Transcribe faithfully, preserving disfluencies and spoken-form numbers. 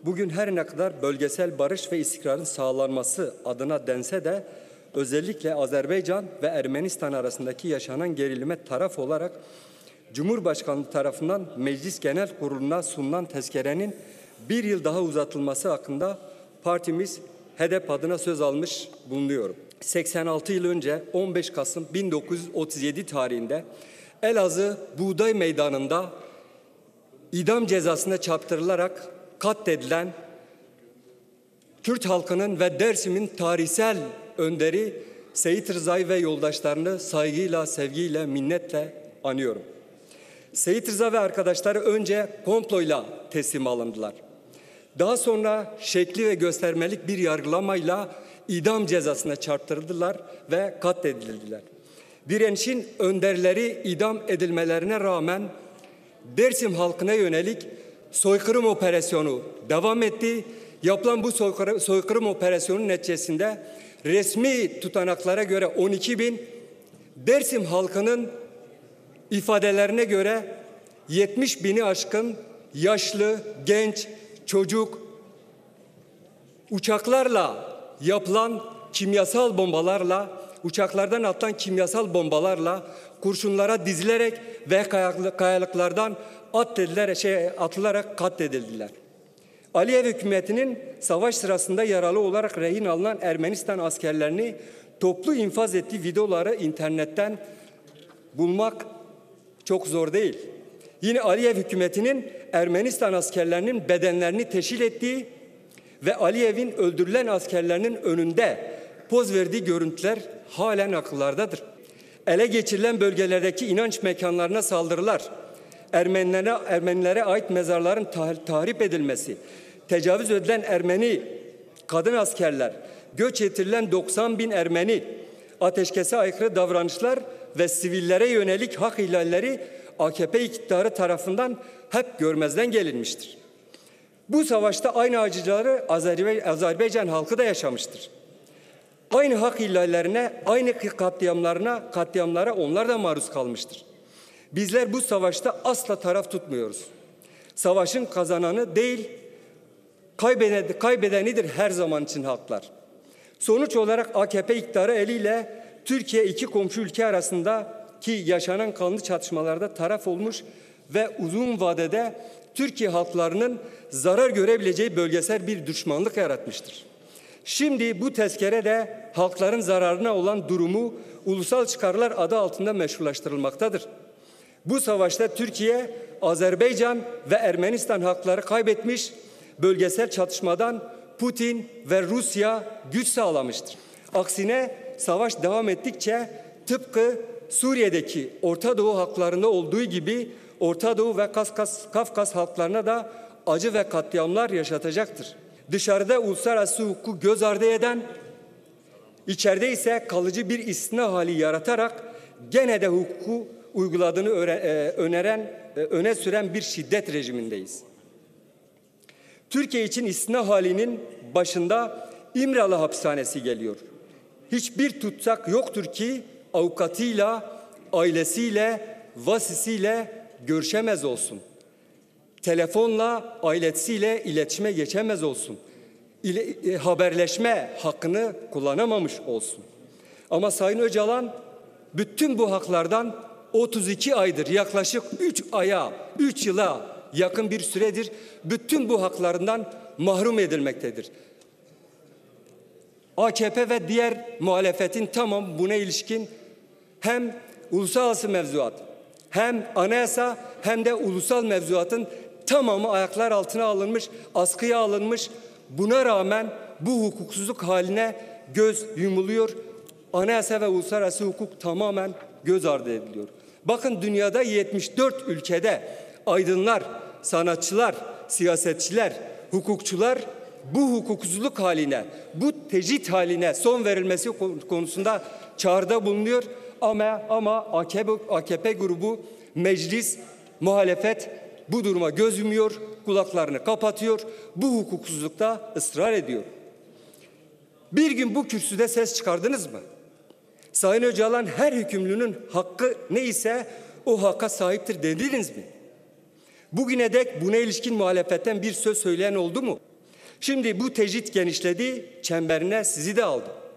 bugün her ne kadar bölgesel barış ve istikrarın sağlanması adına dense de özellikle Azerbaycan ve Ermenistan arasındaki yaşanan gerilime taraf olarak Cumhurbaşkanlığı tarafından Meclis Genel Kurulu'na sunulan tezkerenin bir yıl daha uzatılması hakkında partimiz H D P adına söz almış bulunuyorum. seksen altı yıl önce on beş Kasım bin dokuz yüz otuz yedi tarihinde Elazığ Buğday Meydanı'nda idam cezasına çarptırılarak katledilen Kürt halkının ve Dersim'in tarihsel önderi Seyit Rıza'yı ve yoldaşlarını saygıyla, sevgiyle, minnetle anıyorum. Seyit Rıza ve arkadaşları önce komployla teslim alındılar. Daha sonra şekli ve göstermelik bir yargılamayla idam cezasına çarptırıldılar ve katledildiler. Direnişin önderleri idam edilmelerine rağmen Dersim halkına yönelik soykırım operasyonu devam etti. Yapılan bu soykırım, soykırım operasyonun neticesinde resmi tutanaklara göre on iki bin, Dersim halkının ifadelerine göre yetmiş bini aşkın yaşlı, genç, çocuk uçaklarla yapılan kimyasal bombalarla, uçaklardan atılan kimyasal bombalarla kurşunlara dizilerek ve kayalıklardan atılarak, şey, atılarak katledildiler. Aliyev hükümetinin savaş sırasında yaralı olarak rehin alınan Ermenistan askerlerini toplu infaz ettiği videoları internetten bulmak çok zor değil. Yine Aliyev hükümetinin Ermenistan askerlerinin bedenlerini teşhir ettiği ve Aliyev'in öldürülen askerlerinin önünde poz verdiği görüntüler halen akıllardadır. Ele geçirilen bölgelerdeki inanç mekanlarına saldırılar, Ermenilere, Ermenilere ait mezarların tahrip edilmesi, tecavüz edilen Ermeni kadın askerler, göç ettirilen doksan bin Ermeni, ateşkese aykırı davranışlar ve sivillere yönelik hak ihlalleri A K P iktidarı tarafından hep görmezden gelinmiştir. Bu savaşta aynı acıları Azerbaycan halkı da yaşamıştır. Aynı hak ihlallerine, aynı katliamlarına, katliamlara onlar da maruz kalmıştır. Bizler bu savaşta asla taraf tutmuyoruz. Savaşın kazananı değil, kaybedeni, kaybedenidir her zaman için halklar. Sonuç olarak A K P iktidarı eliyle Türkiye iki komşu ülke arasındaki yaşanan kanlı çatışmalarda taraf olmuş ve uzun vadede Türkiye halklarının zarar görebileceği bölgesel bir düşmanlık yaratmıştır. Şimdi bu tezkere de halkların zararına olan durumu ulusal çıkarlar adı altında meşrulaştırılmaktadır. Bu savaşta Türkiye, Azerbaycan ve Ermenistan halkları kaybetmiş, bölgesel çatışmadan Putin ve Rusya güç sağlamıştır. Aksine savaş devam ettikçe tıpkı Suriye'deki Orta Doğu halklarında olduğu gibi Orta Doğu ve Kafkas, Kafkas halklarına da acı ve katliamlar yaşatacaktır. Dışarıda uluslararası hukuku göz ardı eden, içeride ise kalıcı bir istisna hali yaratarak gene de hukuku uyguladığını öneren, öne süren bir şiddet rejimindeyiz. Türkiye için istisna halinin başında İmralı hapishanesi geliyor. Hiçbir tutsak yoktur ki avukatıyla, ailesiyle, vasisiyle görüşemez olsun. Telefonla ailesiyle iletişime geçemez olsun. İle, e, haberleşme hakkını kullanamamış olsun. Ama Sayın Öcalan bütün bu haklardan otuz iki aydır, yaklaşık üç aya, üç yıla yakın bir süredir bütün bu haklarından mahrum edilmektedir. A K P ve diğer muhalefetin tamam buna ilişkin hem uluslararası mevzuat, hem anayasa hem de ulusal mevzuatın tamamı ayaklar altına alınmış, askıya alınmış. Buna rağmen bu hukuksuzluk haline göz yumuluyor. Anayasa ve uluslararası hukuk tamamen göz ardı ediliyor. Bakın dünyada yetmiş dört ülkede aydınlar, sanatçılar, siyasetçiler, hukukçular bu hukuksuzluk haline, bu tecrit haline son verilmesi konusunda çağrıda bulunuyor. Ama ama A K P, A K P grubu, meclis, muhalefet bu duruma göz yumuyor, kulaklarını kapatıyor. Bu hukuksuzlukta ısrar ediyor. Bir gün bu kürsüde ses çıkardınız mı? Sayın Öcalan her hükümlünün hakkı neyse o hakka sahiptir dediniz mi? Bugüne dek buna ilişkin muhalefetten bir söz söyleyen oldu mu? Şimdi bu tecrit genişledi, çemberine sizi de aldı.